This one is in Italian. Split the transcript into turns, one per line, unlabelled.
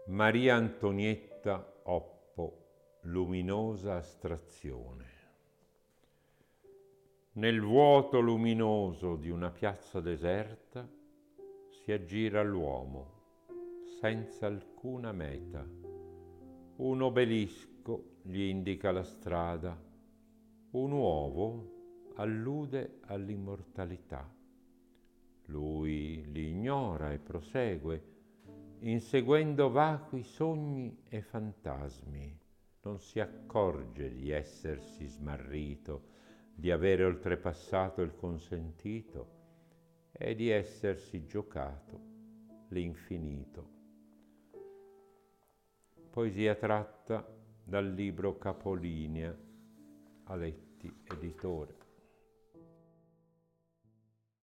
Maria Antonietta Oppo, luminosa astrazione. Nel vuoto luminoso di una piazza deserta si aggira l'uomo, senza alcuna meta. Un obelisco gli indica la strada, un uovo allude all'immortalità. Lui li ignora e prosegue, inseguendo vacui sogni e fantasmi. Non si accorge di essersi smarrito, di avere oltrepassato il consentito e di essersi giocato l'infinito. Poesia tratta dal libro Capolinea, Aletti, editore.